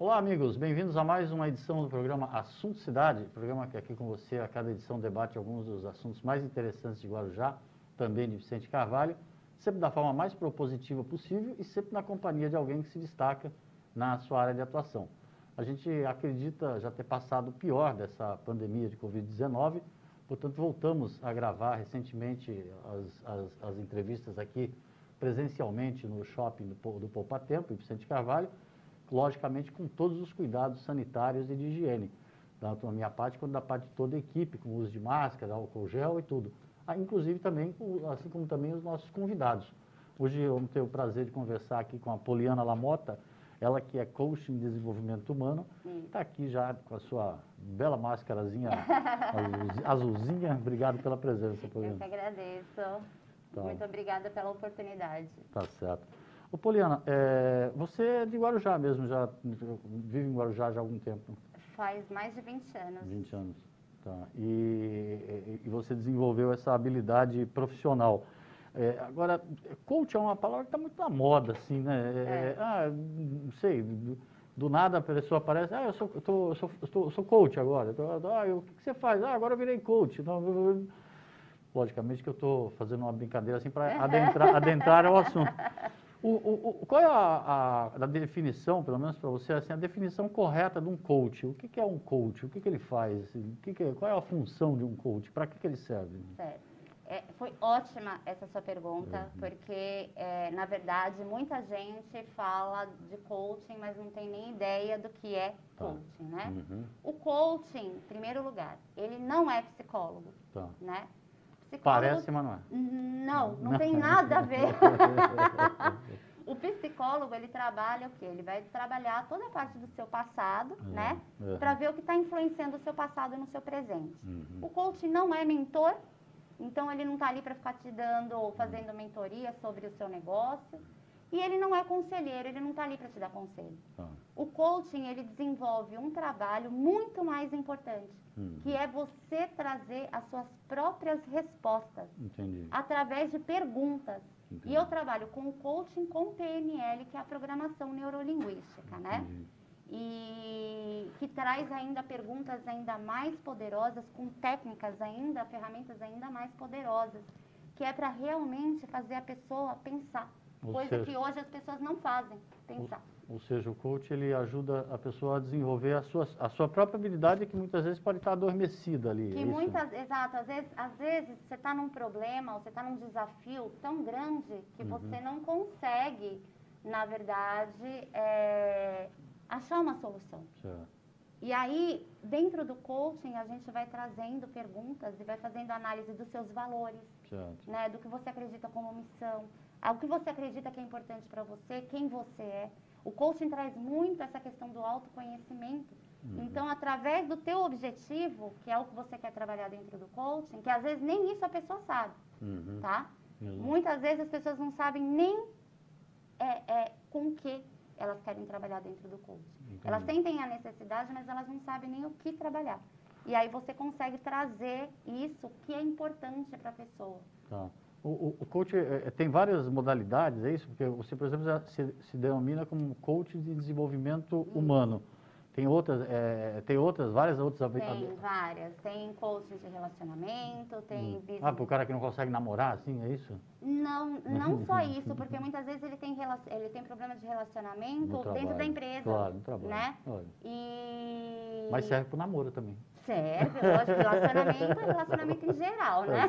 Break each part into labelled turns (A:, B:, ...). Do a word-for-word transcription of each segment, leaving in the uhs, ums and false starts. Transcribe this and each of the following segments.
A: Olá, amigos, bem-vindos a mais uma edição do programa Assunto Cidade, programa que aqui com você a cada edição debate alguns dos assuntos mais interessantes de Guarujá, também de Vicente Carvalho, sempre da forma mais propositiva possível e sempre na companhia de alguém que se destaca na sua área de atuação. A gente acredita já ter passado o pior dessa pandemia de covid dezenove, portanto voltamos a gravar recentemente as, as, as entrevistas aqui presencialmente no shopping do, do Poupa Tempo, em Vicente Carvalho, logicamente com todos os cuidados sanitários e de higiene, tanto da minha parte quanto da parte de toda a equipe, com o uso de máscara, álcool gel e tudo. Ah, inclusive também, assim como também os nossos convidados. Hoje eu vamos ter o prazer de conversar aqui com a Poliana Lamota, ela que é coach em desenvolvimento humano, está aqui já com a sua bela máscarazinha azulzinha. Obrigado pela presença, Poliana.
B: Eu que agradeço. Tá. Muito obrigada pela oportunidade.
A: Tá certo. Ô, Poliana, é, você é de Guarujá mesmo, já vive em Guarujá já há algum tempo?
B: Faz mais de vinte anos.
A: vinte anos, tá. E, e, e você desenvolveu essa habilidade profissional. É, agora, coach é uma palavra que está muito na moda, assim, né? É, é. Ah, não sei, do, do nada a pessoa aparece, ah, eu sou, eu tô, eu sou, eu sou, eu sou coach agora. Tô, ah, eu, o que você faz? Ah, agora eu virei coach. Não, eu, eu, logicamente que eu estou fazendo uma brincadeira assim para adentrar, adentrar ao assunto. O, o, o, qual é a, a, a definição, pelo menos para você, assim, a definição correta de um coach? O que, que é um coach? O que, que ele faz? Assim, o que que, qual é a função de um coach? Para que, que ele serve?
B: Certo. É, foi ótima essa sua pergunta, uhum. porque, é, na verdade, muita gente fala de coaching, mas não tem nem ideia do que é
A: tá.
B: coaching, né?
A: Uhum.
B: O coaching, em primeiro lugar, ele não é psicólogo,
A: tá.
B: né? Psicólogo,
A: parece, mas não é.
B: Não, não tem nada a ver. O psicólogo, ele trabalha o quê? Ele vai trabalhar toda a parte do seu passado, uhum. né? Uhum. Para ver o que está influenciando o seu passado no seu presente. Uhum. O coach não é mentor, então ele não está ali para ficar te dando ou fazendo mentoria sobre o seu negócio. E ele não é conselheiro, ele não está ali para te dar conselho. Ah. O coaching, ele desenvolve um trabalho muito mais importante, uhum. que é você trazer as suas próprias respostas.
A: Entendi.
B: Através de perguntas.
A: Entendi.
B: E eu trabalho com o coaching com P N L, que é a programação neurolinguística, né?
A: Entendi.
B: E que traz ainda perguntas ainda mais poderosas, com técnicas ainda, ferramentas ainda mais poderosas, que é para realmente fazer a pessoa pensar.
A: Ou
B: Coisa
A: seja,
B: que hoje as pessoas não fazem, pensar.
A: Ou, ou seja, o coach, ele ajuda a pessoa a desenvolver a sua, a sua própria habilidade, que muitas vezes pode estar adormecida ali.
B: Que
A: é
B: muitas, exato, às vezes, às vezes você está num problema, ou você está num desafio tão grande que uhum. você não consegue, na verdade, é, achar uma solução.
A: Certo.
B: E aí, dentro do coaching, a gente vai trazendo perguntas e vai fazendo análise dos seus valores,
A: certo.
B: Né, do que você acredita como missão. O que você acredita que é importante para você, quem você é. O coaching traz muito essa questão do autoconhecimento. Uhum. Então, através do teu objetivo, que é o que você quer trabalhar dentro do coaching, que às vezes nem isso a pessoa sabe,
A: uhum.
B: tá?
A: Uhum.
B: Muitas vezes as pessoas não sabem nem é, é, com o que elas querem trabalhar dentro do coaching. Entendi. Elas sentem a necessidade, mas elas não sabem nem o que trabalhar. E aí você consegue trazer isso que é importante para a pessoa.
A: Tá. O, o, o coach é, tem várias modalidades, é isso? Porque você, por exemplo, se, se denomina como coach de desenvolvimento hum. humano. Tem outras, é, tem outras, várias outras...
B: Tem várias. Tem coach de relacionamento, tem...
A: Hum.
B: Business...
A: Ah, para o cara que não consegue namorar, assim, é isso?
B: Não, não só isso, porque muitas vezes ele tem, ele tem problema de relacionamento
A: no
B: dentro
A: trabalho.
B: da empresa.
A: Claro, no trabalho.
B: Né?
A: Olha.
B: E...
A: Mas serve para o namoro também.
B: Serve, lógico, relacionamento é relacionamento em geral, né?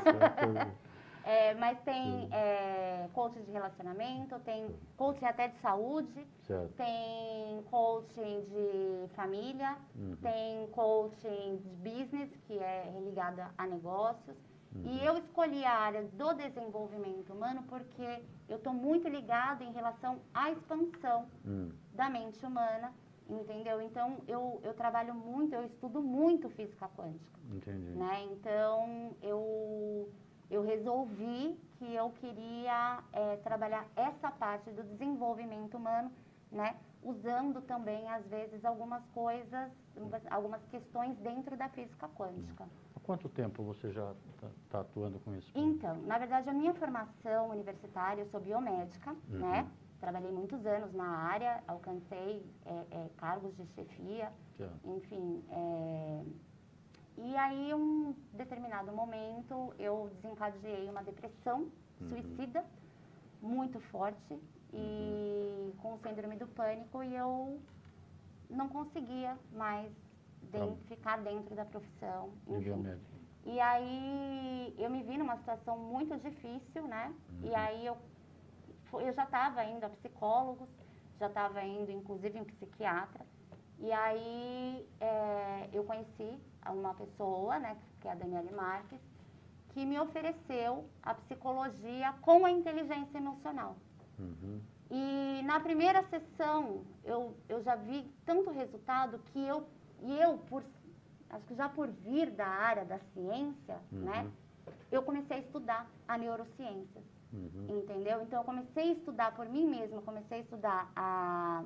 B: É, mas tem é, coach de relacionamento, tem coaching até de saúde,
A: certo.
B: Tem coaching de família, uhum. Tem coaching de business, que é ligado a negócios. Uhum. E eu escolhi a área do desenvolvimento humano porque eu estou muito ligada em relação à expansão uhum. da mente humana, entendeu? Então, eu, eu trabalho muito, eu estudo muito física quântica.
A: Entendi.
B: Né? Então, eu... eu resolvi que eu queria é, trabalhar essa parte do desenvolvimento humano, né? Usando também, às vezes, algumas coisas, algumas questões dentro da física quântica.
A: Há quanto tempo você já está tá atuando com isso?
B: Então, na verdade, a minha formação universitária, eu sou biomédica, uhum. né? trabalhei muitos anos na área, alcancei é, é, cargos de chefia,
A: Certo.
B: enfim. É, e aí, um determinado momento, eu desencadeei uma depressão
A: Uhum.
B: suicida muito forte e uhum. com síndrome do pânico, e eu não conseguia mais de, ficar dentro da profissão, enfim. E aí eu me vi numa situação muito difícil, né? Uhum. E aí eu, eu já estava indo a psicólogos, já estava indo inclusive em psiquiatra. E aí é, eu conheci uma pessoa, né, que é a Daniele Marques, que me ofereceu a psicologia com a inteligência emocional. Uhum. E na primeira sessão eu, eu já vi tanto resultado que eu, e eu por, acho que já por vir da área da ciência, uhum. né, eu comecei a estudar a neurociência, uhum. entendeu? Então eu comecei a estudar por mim mesma, comecei a estudar a,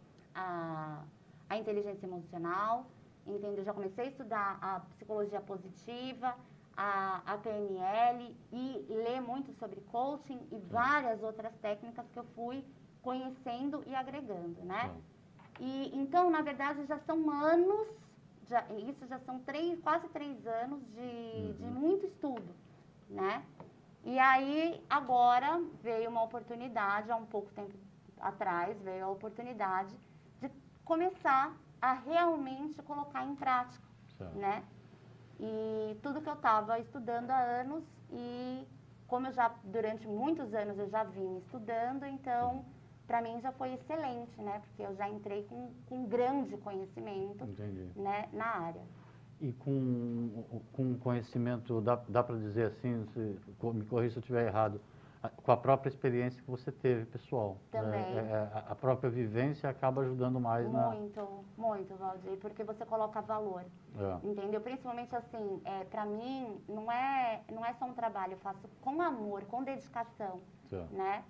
B: a, a inteligência emocional, entendeu? Já comecei a estudar a psicologia positiva, a, a P N L e ler muito sobre coaching e várias outras técnicas que eu fui conhecendo e agregando, né? E então, na verdade, já são anos, já, isso já são três, quase três anos de, uhum. de muito estudo, né? E aí, agora, veio uma oportunidade, há um pouco tempo atrás, veio a oportunidade de começar a realmente colocar em prática, certo. Né? E tudo que eu estava estudando há anos, e como eu já, durante muitos anos, eu já vim estudando, então, para mim já foi excelente, né? Porque eu já entrei com, com grande conhecimento, né, na área.
A: E com, com conhecimento, dá, dá para dizer assim, se, me corrija se eu estiver errado, com a própria experiência que você teve, pessoal.
B: Também.
A: É, é, a própria vivência acaba ajudando mais
B: muito,
A: na...
B: Muito, muito, Valdir, porque você coloca valor, é. entendeu? Principalmente assim, é, para mim, não é, não é só um trabalho, eu faço com amor, com dedicação, é. né?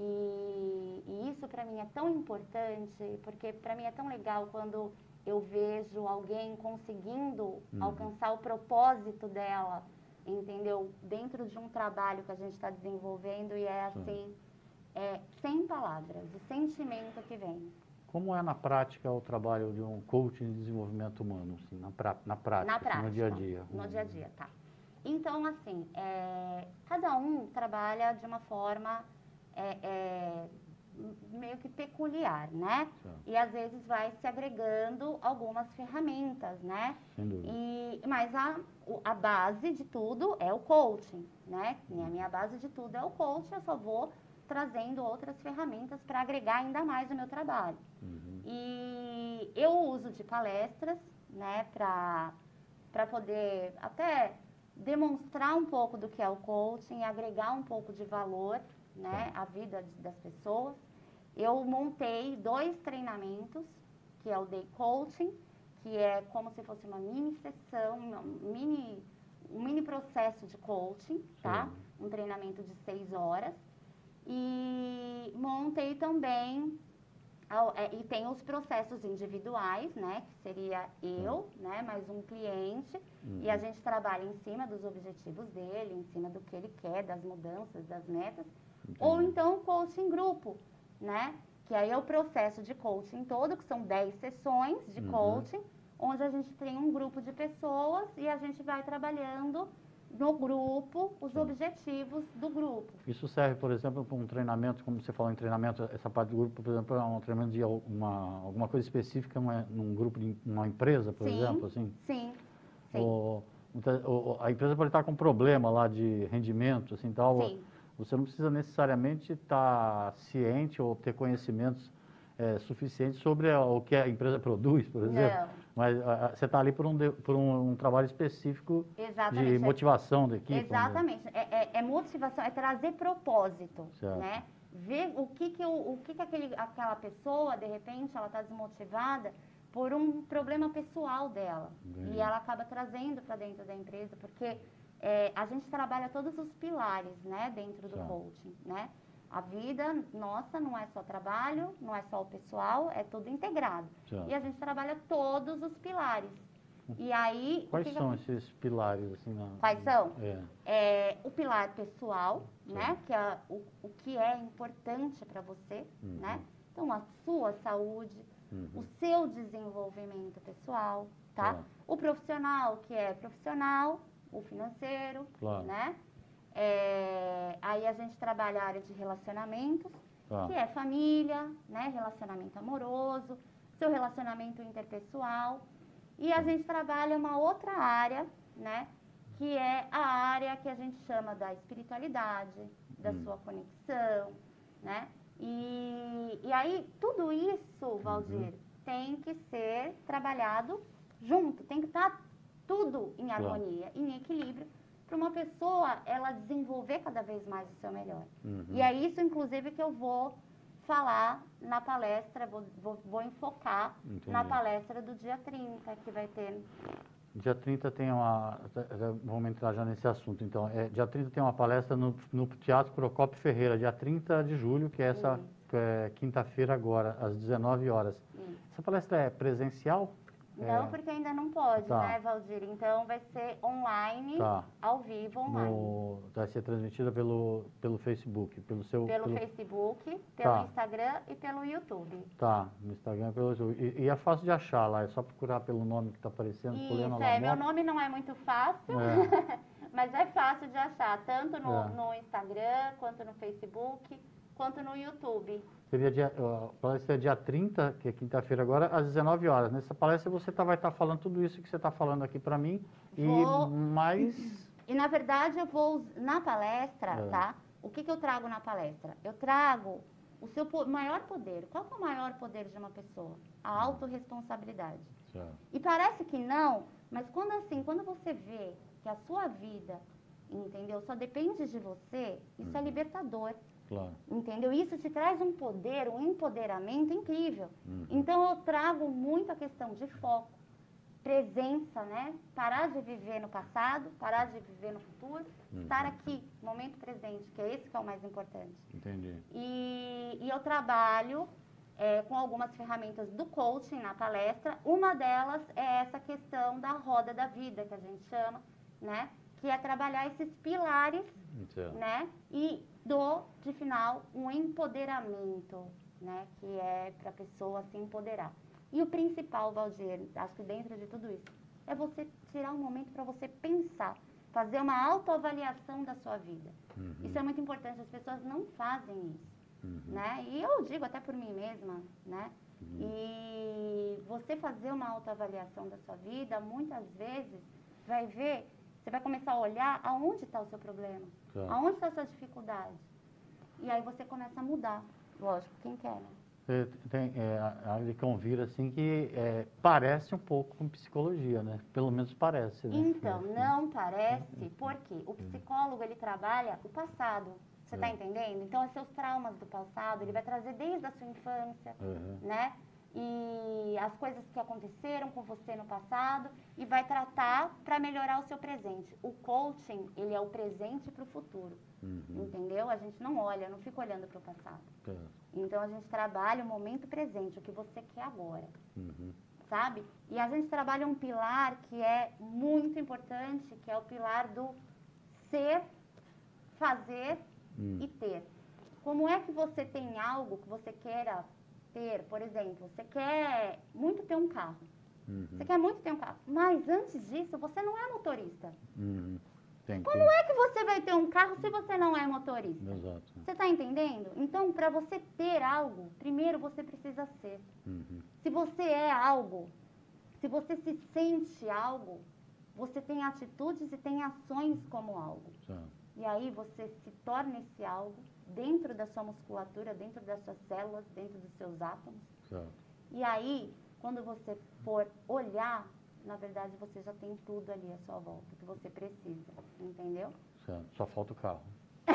B: E, e isso para mim é tão importante, porque para mim é tão legal quando eu vejo alguém conseguindo uhum. alcançar o propósito dela, entendeu? Dentro de um trabalho que a gente está desenvolvendo, e é assim, é, sem palavras, o sentimento que vem.
A: Como é na prática o trabalho de um coaching de desenvolvimento humano, assim, na, pra, na prática,
B: na prática,
A: assim, no dia a dia?
B: No dia a dia, tá. Então, assim, é, cada um trabalha de uma forma é, é, meio que peculiar, né? Certo. E às vezes vai se agregando algumas ferramentas, né?
A: Sem dúvida.
B: E, mas a, a base de tudo é o coaching, né? E a minha base de tudo é o coaching, eu só vou trazendo outras ferramentas para agregar ainda mais o meu trabalho. Uhum. E eu uso de palestras, né, para para poder até demonstrar um pouco do que é o coaching e agregar um pouco de valor, né, à vida de, das pessoas. Eu montei dois treinamentos, que é o Day Coaching, que é como se fosse uma mini sessão, um mini, um mini processo de coaching, tá? Sim. Um treinamento de seis horas. E montei também, e tem os processos individuais, né? Que seria eu, né? Mais um cliente. Uhum. E a gente trabalha em cima dos objetivos dele, em cima do que ele quer, das mudanças, das metas. Entendi. Ou então o coaching grupo, né? Que aí é o processo de coaching todo, que são dez sessões de uhum. coaching, onde a gente tem um grupo de pessoas e a gente vai trabalhando no grupo, os Sim. objetivos do grupo.
A: Isso serve, por exemplo, para um treinamento, como você falou em treinamento, essa parte do grupo, por exemplo, é um treinamento de uma, alguma coisa específica uma, num grupo de uma empresa, por
B: sim,
A: exemplo, assim?
B: Sim, sim.
A: Ou, ou, a empresa pode estar com problema lá de rendimento, assim, tal. Sim. Você não precisa necessariamente estar ciente ou ter conhecimentos é, suficientes sobre a, o que a empresa produz, por exemplo.
B: Não.
A: Mas a, você está ali por, um, por um, um trabalho específico
B: Exatamente.
A: de motivação da equipe.
B: Exatamente. É, é, é motivação, é trazer propósito, certo. Né? Ver o que que, o, o que, que aquele, aquela pessoa, de repente, ela está desmotivada por um problema pessoal dela. Bem. E ela acaba trazendo para dentro da empresa, porque é, a gente trabalha todos os pilares, né, dentro do certo. Coaching, né? A vida nossa não é só trabalho, não é só o pessoal, é tudo integrado. Certo. E a gente trabalha todos os pilares. E aí...
A: Quais
B: que
A: são
B: que...
A: esses pilares? Assim, na...
B: Quais são?
A: É.
B: É, o pilar pessoal,
A: Sim.
B: né? Que é o, o que é importante para você,
A: Uhum.
B: né? Então, a sua saúde,
A: Uhum.
B: o seu desenvolvimento pessoal, tá?
A: Claro.
B: O profissional, que é profissional, o financeiro,
A: Claro.
B: né? É, aí a gente trabalha a área de relacionamentos,
A: Tá.
B: que é família, né? Relacionamento amoroso, seu relacionamento interpessoal. E a gente trabalha uma outra área, né? Que é a área que a gente chama da espiritualidade, da
A: Hum.
B: sua conexão, né? E, e aí, tudo isso, Valdir,
A: Uhum.
B: tem que ser trabalhado junto, tem que estar tudo em harmonia, claro. Em equilíbrio, para uma pessoa, ela desenvolver cada vez mais o seu melhor.
A: Uhum.
B: E é isso, inclusive, que eu vou falar na palestra, vou, vou, vou enfocar Entendi. Na palestra do dia trinta, que vai ter...
A: Dia trinta tem uma... Vamos entrar já nesse assunto, então. É, dia trinta tem uma palestra no, no Teatro Procópio Ferreira, dia trinta de julho, que é essa é, quinta-feira agora, às dezenove horas. Isso. Essa palestra é presencial?
B: Não,
A: é...
B: porque ainda não pode,
A: tá.
B: né, Valdir? Então vai ser online,
A: tá.
B: ao vivo, online.
A: No... Vai ser transmitida pelo, pelo Facebook, pelo seu...
B: Pelo, pelo... Facebook, pelo tá. Instagram e pelo YouTube.
A: Tá, no Instagram e pelo YouTube. E, e é fácil de achar lá, é só procurar pelo nome que está aparecendo.
B: Isso,
A: Poliana
B: é,
A: Lamotta.
B: meu nome não é muito fácil, é. Mas é fácil de achar, tanto no, é. no Instagram, quanto no Facebook, quanto no YouTube.
A: Seria dia, a palestra é dia trinta, que é quinta-feira agora, às dezenove horas. Nessa palestra você tá, vai estar tá falando tudo isso que você está falando aqui para mim vou... e mais...
B: E na verdade eu vou, na palestra, é. tá? O que, que eu trago na palestra? Eu trago o seu maior poder. Qual que é o maior poder de uma pessoa? A autorresponsabilidade. Certo. E parece que não, mas quando assim, quando você vê que a sua vida, entendeu, só depende de você, isso uhum. é libertador.
A: Claro.
B: Entendeu? Isso te traz um poder, um empoderamento incrível.
A: Uhum.
B: Então, eu trago muito a questão de foco, presença, né? Parar de viver no passado, parar de viver no futuro, uhum. estar aqui, momento presente, que é esse que é o mais importante.
A: Entendi.
B: E, e eu trabalho é, com algumas ferramentas do coaching na palestra. Uma delas é essa questão da roda da vida, que a gente chama, né? Que é trabalhar esses pilares, Entendo. Né? E do, de final, um empoderamento, né? Que é para a pessoa se empoderar. E o principal, Valdir, acho que dentro de tudo isso, é você tirar um momento para você pensar, fazer uma autoavaliação da sua vida. Uhum. Isso é muito importante, as pessoas não fazem isso, uhum. né? E eu digo até por mim mesma, né? Uhum. E você fazer uma autoavaliação da sua vida, muitas vezes, vai ver... Você vai começar a olhar aonde está o seu problema, claro. Aonde está a sua dificuldade. E aí você começa a mudar. Lógico, quem quer, né?
A: Tem é, a área de convir, assim, que é, parece um pouco com psicologia, né? Pelo menos parece, né?
B: Então, não parece, porque o psicólogo, ele trabalha o passado. Você está é. entendendo? Então, os seus traumas do passado, ele vai trazer desde a sua infância, uhum. né? E as coisas que aconteceram com você no passado e vai tratar para melhorar o seu presente. O coaching, ele é o presente para o futuro, uhum. entendeu? A gente não olha, não fica olhando para o passado. É. Então, a gente trabalha o momento presente, o que você quer agora, uhum. sabe? E a gente trabalha um pilar que é muito importante, que é o pilar do ser, fazer uhum. e ter. Como é que você tem algo que você queira ter, por exemplo, você quer muito ter um carro, uhum. você quer muito ter um carro, mas antes disso, você não é motorista.
A: Uhum. Tem
B: Como que... é que você vai ter um carro se você não é motorista?
A: Exato.
B: Você está entendendo? Então, para você ter algo, primeiro você precisa ser. Uhum. Se você é algo, se você se sente algo, você tem atitudes e tem ações como algo. Certo. E aí você se torna esse algo dentro da sua musculatura, dentro das suas células, dentro dos seus átomos. Certo. E aí, quando você for olhar, na verdade, você já tem tudo ali à sua volta, que você precisa, entendeu?
A: Certo. Só falta o carro.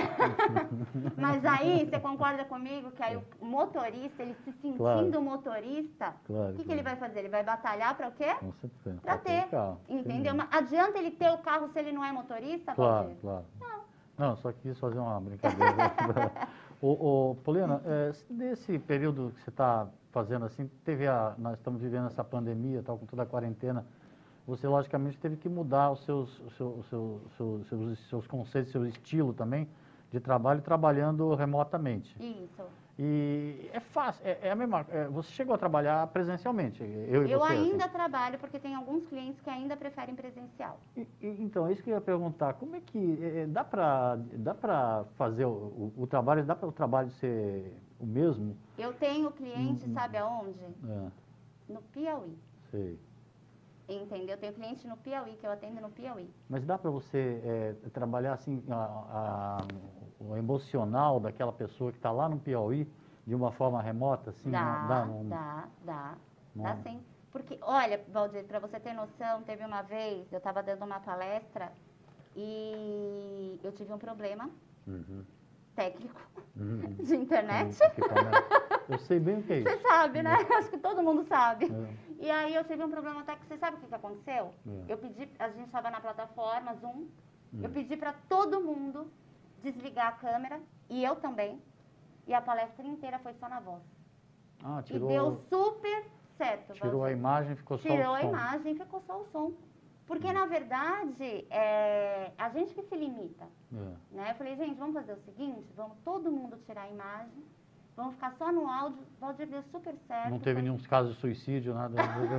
B: Mas aí, você concorda comigo que aí o motorista, ele se sentindo claro. motorista,
A: claro,
B: o que,
A: claro.
B: que ele vai fazer? Ele vai batalhar para o quê?
A: Com certeza.
B: Para ter,
A: carro.
B: entendeu? Mas adianta ele ter o carro se ele não é motorista?
A: Claro, Valdir? Claro. Não. Não, só quis fazer uma brincadeira. ô, ô, Poliana, é, nesse período que você está fazendo assim, teve a, nós estamos vivendo essa pandemia, tal, com toda a quarentena, você logicamente teve que mudar os seus, os seus, os seus, os seus, os seus conceitos, seu estilo também de trabalho, trabalhando remotamente.
B: Isso.
A: E é fácil, é, é a mesma, é, você chegou a trabalhar presencialmente, eu e
B: Eu
A: você,
B: ainda
A: assim.
B: trabalho, porque tem alguns clientes que ainda preferem presencial.
A: E, e, então, é isso que eu ia perguntar, como é que, é, dá para dá para fazer o, o, o trabalho, dá para o trabalho ser o mesmo?
B: Eu tenho cliente,
A: Hum,
B: sabe aonde?
A: É,
B: No Piauí.
A: sei.
B: Entendeu? Eu tenho cliente no Piauí, que eu atendo no Piauí.
A: Mas dá para você é, trabalhar assim, a, a, o emocional daquela pessoa que está lá no Piauí, de uma forma remota, assim?
B: Dá,
A: não, dá, não,
B: dá, dá,
A: não,
B: dá sim. Porque, olha, Valdir, para você ter noção, teve uma vez, eu estava dando uma palestra e eu tive um problema
A: Uhum.
B: técnico
A: Uhum.
B: de internet.
A: Eu sei bem o que é isso.
B: Você sabe, né? Acho que todo mundo sabe.
A: É.
B: E aí eu tive um problema técnico. Você sabe o que, que aconteceu?
A: É.
B: Eu pedi, a gente estava na plataforma Zoom,
A: Hum.
B: eu pedi para todo mundo desligar a câmera, e eu também, e a palestra inteira foi só na voz.
A: Ah, tirou,
B: e deu super certo.
A: Tirou
B: Valdir.
A: a imagem, ficou só
B: Tirou
A: o som.
B: a imagem e ficou só o som. Porque, na verdade, é a gente que se limita.
A: É.
B: Né? Eu falei, gente, vamos fazer o seguinte, vamos todo mundo tirar a imagem, vamos ficar só no áudio. Valdir, deu super certo.
A: Não teve
B: foi...
A: nenhum caso de suicídio, nada?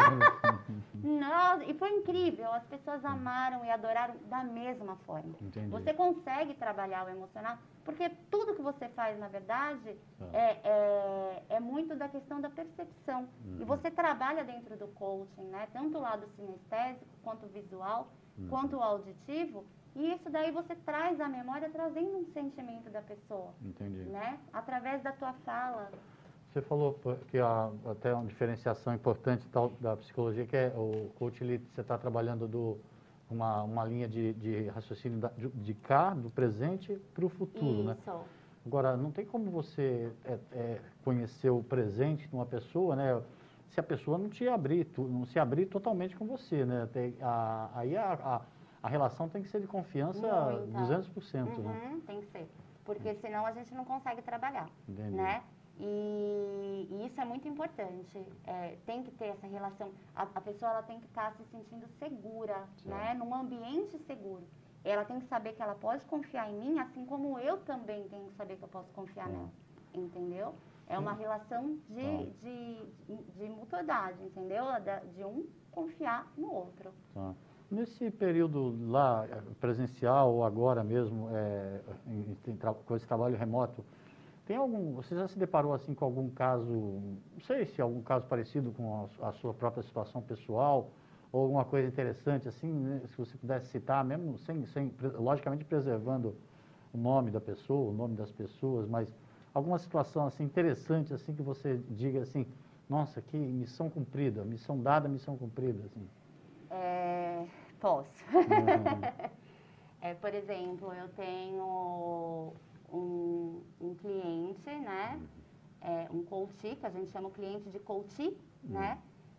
B: Não, e foi incrível, as pessoas amaram e adoraram da mesma forma.
A: Entendi.
B: Você consegue trabalhar o emocional, porque tudo que você faz, na verdade,
A: Ah.
B: é, é, é muito da questão da percepção.
A: Uhum.
B: E você trabalha dentro do coaching, né? Tanto o lado sinestésico, quanto o visual,
A: Uhum.
B: quanto o auditivo, e isso daí você traz à memória, trazendo um sentimento da pessoa.
A: Entendi.
B: Né? Através da tua fala.
A: Você falou que há até uma diferenciação importante tal, da psicologia, que é o coach, ele, você está trabalhando do, uma, uma linha de, de raciocínio da, de, de cá, do presente, para o futuro, né?
B: Isso.
A: Agora, não tem como você é, é, conhecer o presente de uma pessoa, né? Se a pessoa não te abrir, tu, não se abrir totalmente com você, né? Tem, a, aí a, a, a relação tem que ser de confiança
B: Muita.
A: duzentos por cento,
B: Uhum,
A: né?
B: tem que ser. Porque senão a gente não consegue trabalhar,
A: Entendi.
B: né? E, e isso é muito importante. É, tem que ter essa relação. A, a pessoa ela tem que estar se sentindo segura, né? Num ambiente seguro. Ela tem que saber que ela pode confiar em mim, assim como eu também tenho que saber que eu posso confiar
A: Sim.
B: nela. Entendeu? É uma relação de, de, de, de mutuidade, entendeu? De um confiar no outro.
A: Tá. Nesse período lá, presencial ou agora mesmo, é, em, em, com esse trabalho remoto, tem algum, você já se deparou assim com algum caso, não sei se algum caso parecido com a, a sua própria situação pessoal, ou alguma coisa interessante assim, né, se você pudesse citar, mesmo sem, sem, logicamente preservando o nome da pessoa, o nome das pessoas, mas alguma situação assim interessante assim que você diga assim, nossa, que missão cumprida, missão dada, missão cumprida, assim.
B: É, posso. Uhum. É, por exemplo, eu tenho um, um cliente, né? É, um coach, que a gente chama o cliente de coach, uhum. né?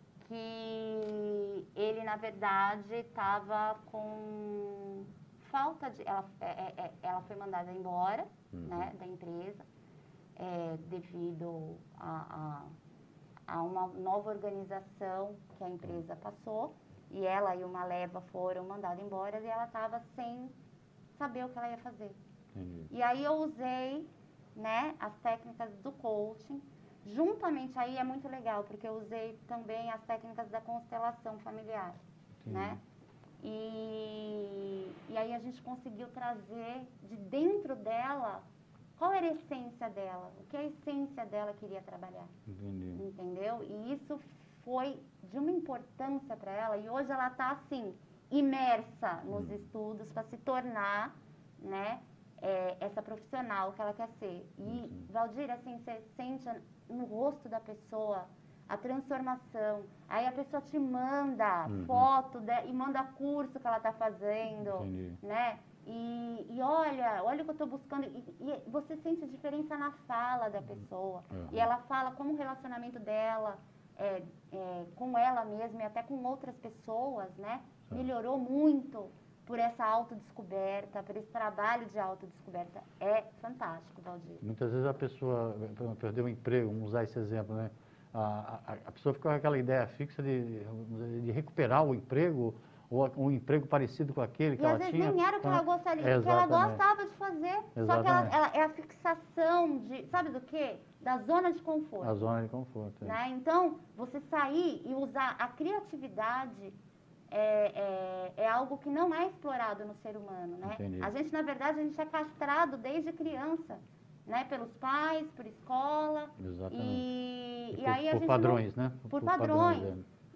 B: Que ele, na verdade, estava com falta de... Ela, é, é, ela foi mandada embora, uhum. né, da empresa, é, devido a, a, a uma nova organização que a empresa passou. E ela e uma leva foram mandadas embora e ela estava sem saber o que ela ia fazer. Uhum. E aí eu usei, né, as técnicas do coaching. Juntamente aí é muito legal, porque eu usei também as técnicas da constelação familiar, uhum. né? E, e aí a gente conseguiu trazer de dentro dela qual era a essência dela, o que a essência dela queria trabalhar. Entendi. Entendeu? E isso foi de uma importância para ela, e hoje ela está assim, imersa nos uhum. estudos para se tornar, né, é, essa profissional que ela quer ser. E, uhum. Valdir, assim, você sente no rosto da pessoa a transformação. Aí a pessoa te manda uhum. foto de, e manda curso que ela está fazendo, Entendi. Né? E, e olha, olha o que eu estou buscando. E, e você sente a diferença na fala da pessoa. Uhum. E ela fala como o relacionamento dela é, é, com ela mesma e até com outras pessoas, né? Uhum. Melhorou muito por essa autodescoberta, por esse trabalho de autodescoberta. É fantástico, Valdir.
A: Muitas vezes a pessoa perdeu o emprego, vamos usar esse exemplo, né? a, a, a pessoa fica com aquela ideia fixa de, de recuperar o emprego, ou um emprego parecido com aquele que
B: e
A: ela
B: às vezes
A: tinha.
B: nem era o que ela gostaria, o que ela gostava de fazer.
A: Exatamente.
B: Só que ela, ela, é a fixação de, sabe do quê? Da zona de conforto.
A: A zona de conforto. É.
B: Né? Então, você sair e usar a criatividade é, é, é algo que não é explorado no ser humano, né?
A: Entendi.
B: A gente, na verdade, a gente é castrado desde criança, né? Pelos pais, por escola.
A: Exatamente.
B: E,
A: e,
B: e
A: por,
B: aí a
A: por
B: gente
A: padrões,
B: não,
A: né?
B: Por,
A: por
B: padrões.
A: padrões é.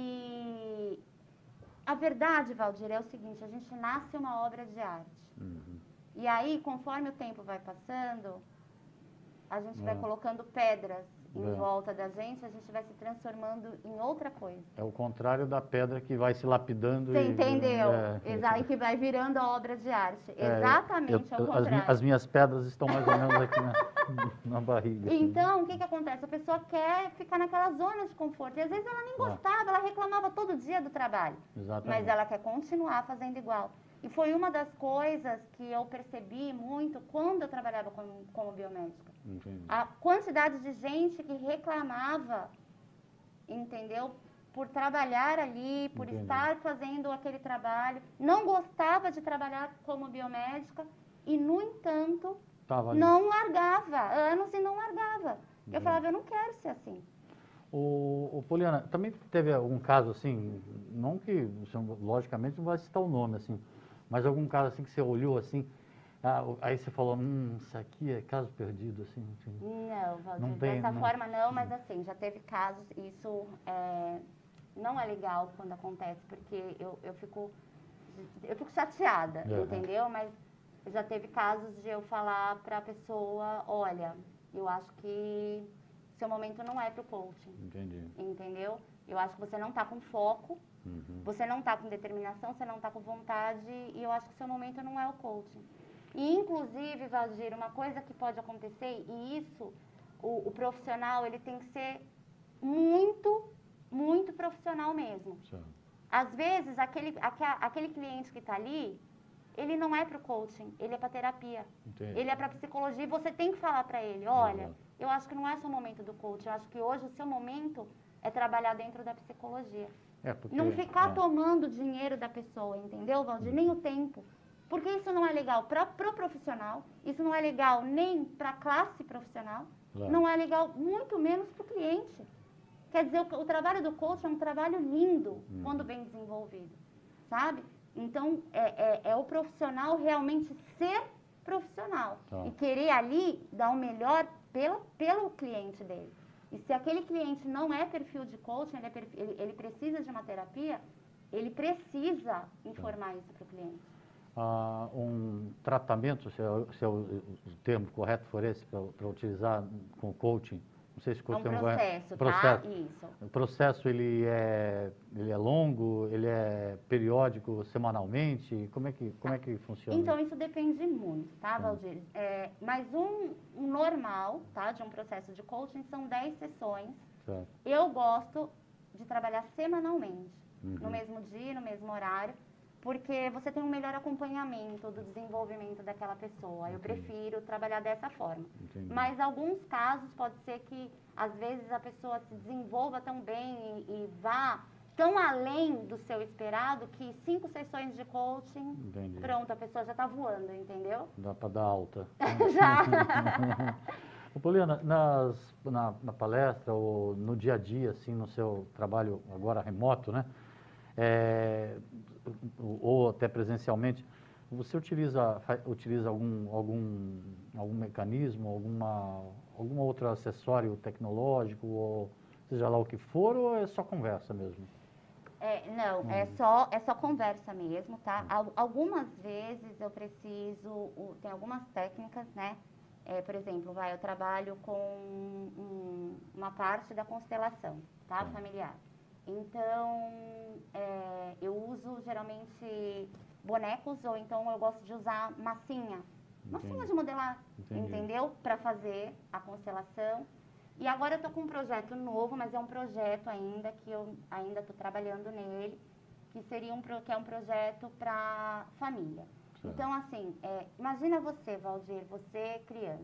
B: E a verdade, Valdir, é o seguinte, a gente nasce uma obra de arte.
A: Uhum.
B: E aí, conforme o tempo vai passando, a gente
A: é.
B: vai colocando pedras em
A: é.
B: volta da gente, a gente vai se transformando em outra coisa.
A: É o contrário da pedra que vai se lapidando.
B: Você
A: e,
B: entendeu?
A: É,
B: Exato, e que vai virando a obra de arte.
A: É,
B: Exatamente
A: eu,
B: ao
A: as,
B: contrário.
A: as minhas pedras estão mais ou menos aqui na, na barriga.
B: Então, o que, que acontece? A pessoa quer ficar naquela zona de conforto. E às vezes ela nem gostava, ela reclamava todo dia do trabalho.
A: Exatamente.
B: Mas ela quer continuar fazendo igual. E foi uma das coisas que eu percebi muito quando eu trabalhava como, como biomédica.
A: Entendi.
B: A quantidade de gente que reclamava, entendeu? Por trabalhar ali, por
A: Entendi.
B: estar fazendo aquele trabalho, não gostava de trabalhar como biomédica e, no entanto, não largava, anos e não largava. Eu
A: Entendi.
B: falava, eu não quero ser assim.
A: O, o Poliana, também teve algum caso assim, não que, você, logicamente, não vai citar o nome assim, mas algum caso assim que você olhou assim, ah, aí você falou, hum, isso aqui é caso perdido, assim?
B: Não, Valdir,
A: não tem,
B: dessa
A: não...
B: forma não, mas assim, já teve casos, isso é, não é legal quando acontece, porque eu, eu, fico, eu fico chateada,
A: Uhum.
B: entendeu? Mas já teve casos de eu falar para a pessoa, olha, eu acho que seu momento não é para o coaching.
A: Entendi.
B: Entendeu? Eu acho que você não está com foco,
A: uhum.
B: você não está com determinação, você não está com vontade, e eu acho que seu momento não é o coaching. E, inclusive, Valdir, uma coisa que pode acontecer, e isso, o, o profissional, ele tem que ser muito, muito profissional mesmo.
A: Certo.
B: Às vezes, aquele, aquele cliente que está ali, ele não é para o coaching, ele é para terapia.
A: Entendi.
B: Ele é para psicologia, e você tem que falar para ele, olha, uhum. eu acho que não é seu momento do coaching, eu acho que hoje o seu momento é trabalhar dentro da psicologia.
A: É porque,
B: não ficar
A: é.
B: tomando o dinheiro da pessoa, entendeu, Valdir? Nem o tempo. Porque isso não é legal para o pro profissional, isso não é legal nem para a classe profissional, claro. Não é legal muito menos para o cliente. Quer dizer, o, o trabalho do coach é um trabalho lindo hum. quando bem desenvolvido, sabe? Então, é, é, é o profissional realmente ser profissional tá. E querer ali dar o melhor pelo, pelo cliente dele. E se aquele cliente não é perfil de coaching, ele, é perfil, ele, ele precisa de uma terapia, ele precisa informar tá. Isso para o cliente.
A: Ah, um tratamento, se é, se é o, o termo correto for esse, para utilizar com coaching, não sei se
B: é um
A: tem
B: processo,
A: um
B: processo, tá? Isso.
A: O processo, ele é, ele é longo, ele é periódico, semanalmente? Como é que, como é que funciona?
B: Então, isso depende muito, tá, Valdir? É, mas um, um normal, tá, de um processo de coaching são dez sessões. Certo. Eu gosto de trabalhar semanalmente, uhum. no mesmo dia, no mesmo horário, porque você tem um melhor acompanhamento do desenvolvimento daquela pessoa. Eu Entendi. Prefiro trabalhar dessa forma. Entendi. Mas alguns casos pode ser que, às vezes, a pessoa se desenvolva tão bem e, e vá tão além do seu esperado que cinco sessões de coaching, Entendi. Pronto, a pessoa já está voando, entendeu?
A: Dá para dar alta.
B: Já!
A: Ô, Poliana, nas, na, na palestra ou no dia a dia, assim, no seu trabalho agora remoto, né? É, ou até presencialmente, você utiliza, utiliza algum, algum, algum mecanismo, alguma, algum outro acessório tecnológico, ou seja lá o que for, ou é só conversa mesmo?
B: É, não, hum. é, só, é só conversa mesmo, tá? Hum. Algumas vezes eu preciso, tem algumas técnicas, né? É, por exemplo, vai, eu trabalho com um, uma parte da constelação, tá? Hum. Familiar. Então, é, eu uso geralmente bonecos, ou então eu gosto de usar massinha. Entendi. Massinha de modelar, Entendi. Entendeu? Para fazer a constelação. E agora eu estou com um projeto novo, mas é um projeto ainda, que eu ainda estou trabalhando nele, que seria um, que é um projeto para família. Certo. Então, assim, é, imagina você, Valdir, você criança.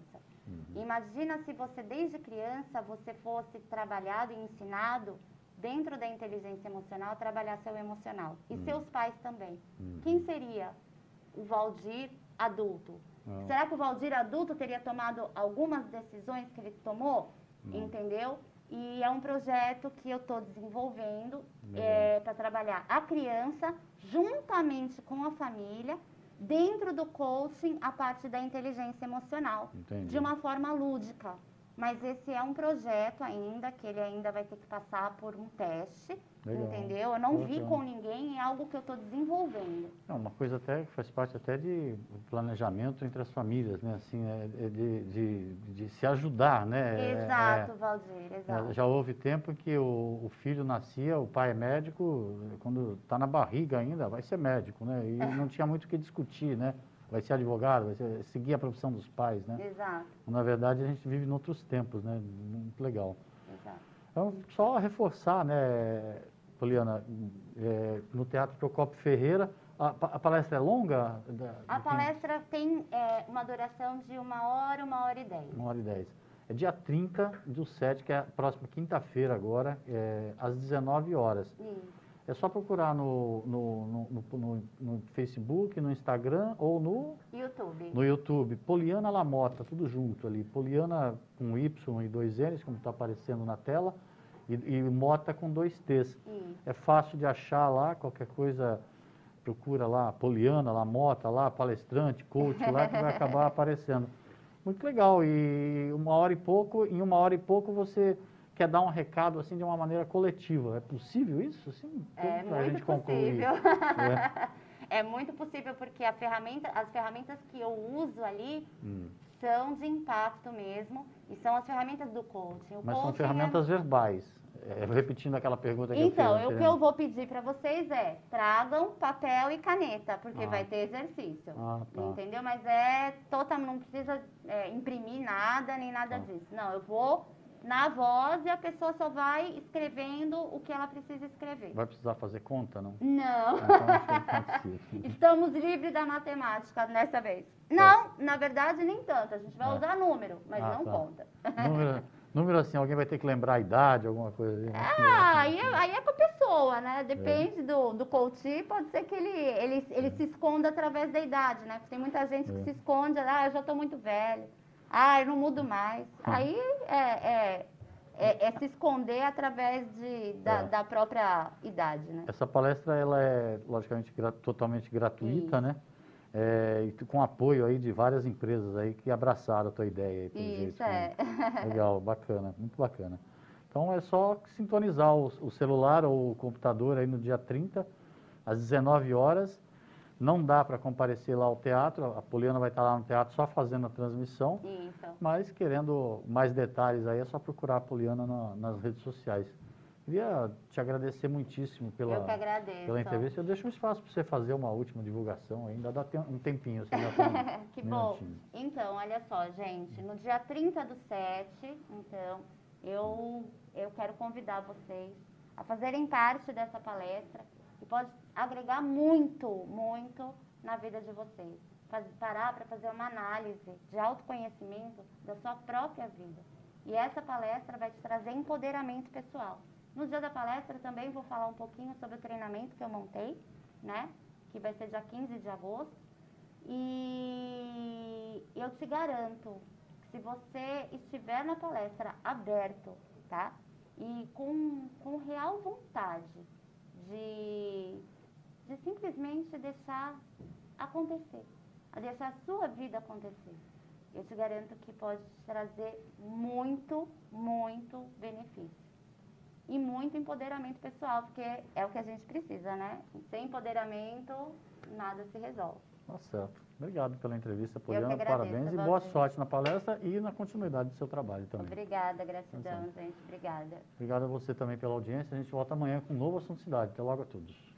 B: Uhum. Imagina se você, desde criança, você fosse trabalhado e ensinado dentro da inteligência emocional, a trabalhar seu emocional. E uhum. seus pais também. Uhum. Quem seria o Valdir adulto? Não. Será que o Valdir adulto teria tomado algumas decisões que ele tomou? Não. Entendeu? E é um projeto que eu estou desenvolvendo é, para trabalhar a criança juntamente com a família, dentro do coaching, a parte da inteligência emocional. Entendi. De uma forma lúdica. Mas esse é um projeto ainda, que ele ainda vai ter que passar por um teste, legal. Entendeu? Eu não Legal. vi com ninguém, é algo que eu estou desenvolvendo.
A: É uma coisa até que faz parte até de planejamento entre as famílias, né? Assim, é, é de, de, de se ajudar, né?
B: Exato,
A: é,
B: Valdir, exato.
A: É, já houve tempo que o, o filho nascia, o pai é médico, quando está na barriga ainda, vai ser médico, né? E não tinha muito o que discutir, né? Vai ser advogado, vai ser, seguir a profissão dos pais, né?
B: Exato.
A: Na verdade, a gente vive em outros tempos, né? Muito legal.
B: Exato.
A: Então, só reforçar, né, Poliana, é, no Teatro Procópio Ferreira, a, a palestra é longa? Da,
B: a palestra tem é, uma duração de uma hora, uma hora e dez.
A: Uma hora e dez. É dia trinta do sete, que é a próxima quinta-feira agora, é, às dezenove horas.
B: Isso.
A: É só procurar no, no, no, no, no Facebook, no Instagram ou no
B: YouTube.
A: No YouTube. Poliana Lamota, tudo junto ali. Poliana com Y e dois N's, como está aparecendo na tela, e, e Mota com dois T's. Isso. É fácil de achar lá, qualquer coisa, procura lá, Poliana Lamota, lá, palestrante, coach, lá que vai acabar aparecendo. Muito legal. E uma hora e pouco, em uma hora e pouco você quer dar um recado assim de uma maneira coletiva. É possível isso? Assim,
B: é muito
A: a gente
B: possível.
A: É.
B: É muito possível porque a ferramenta, as ferramentas que eu uso ali hum. são de impacto mesmo e são as ferramentas do coaching. O
A: Mas
B: coaching
A: são ferramentas é... verbais. É, repetindo aquela pergunta que
B: então,
A: eu fiz.
B: Então, o que eu vou pedir para vocês é tragam papel e caneta, porque
A: ah.
B: vai ter exercício.
A: Ah, tá.
B: Entendeu? Mas é total, não precisa é, imprimir nada nem nada tá. disso. Não, eu vou na voz e a pessoa só vai escrevendo o que ela precisa escrever.
A: Vai precisar fazer conta, não?
B: Não.
A: Então,
B: estamos livres da matemática dessa vez. Não, tá. na verdade nem tanto. A gente vai é. usar número, mas ah, não tá. conta.
A: Número, número assim, alguém vai ter que lembrar a idade, alguma coisa assim.
B: Ah, aí é, aí é com a pessoa, né? Depende é. do, do coach, pode ser que ele, ele, ele é. se esconda através da idade, né? Porque tem muita gente é. que se esconde, ah, eu já estou muito velho. Ah, eu não mudo mais. Aí é, é, é, é se esconder através de, da, é. da própria idade, né?
A: Essa palestra, ela é, logicamente, gra totalmente gratuita, Isso. né? É, e com apoio aí de várias empresas aí que abraçaram a tua ideia. Aí, pelo
B: Isso,
A: jeito,
B: é.
A: Né? Legal, bacana, muito bacana. Então, é só sintonizar o, o celular ou o computador aí no dia trinta, às dezenove horas. Não dá para comparecer lá ao teatro, a Poliana vai estar lá no teatro só fazendo a transmissão.
B: Isso.
A: Mas querendo mais detalhes aí, é só procurar a Poliana na, nas redes sociais. Queria te agradecer muitíssimo pela,
B: Eu que agradeço.
A: pela entrevista. Eu deixo um espaço para você fazer uma última divulgação, ainda dá um tempinho. Você já tem
B: que bom. Então, olha só, gente, no dia trinta do sete, então, eu, eu quero convidar vocês a fazerem parte dessa palestra, que pode agregar muito, muito na vida de vocês. Faz, parar para fazer uma análise de autoconhecimento da sua própria vida. E essa palestra vai te trazer empoderamento pessoal. No dia da palestra também vou falar um pouquinho sobre o treinamento que eu montei, né? Que vai ser dia quinze de agosto. E eu te garanto que se você estiver na palestra aberto, tá? E com, com real vontade de, de simplesmente deixar acontecer, a deixar a sua vida acontecer, eu te garanto que pode te trazer muito, muito benefício. E muito empoderamento pessoal, porque é o que a gente precisa, né? Sem empoderamento, nada se resolve.
A: Tá certo. Obrigado pela entrevista, Poliana. Parabéns e boa sorte na palestra e na continuidade do seu trabalho também.
B: Obrigada, gratidão, gente. Obrigada.
A: Obrigado a você também pela audiência. A gente volta amanhã com um novo Assunto Cidade. Até logo a todos.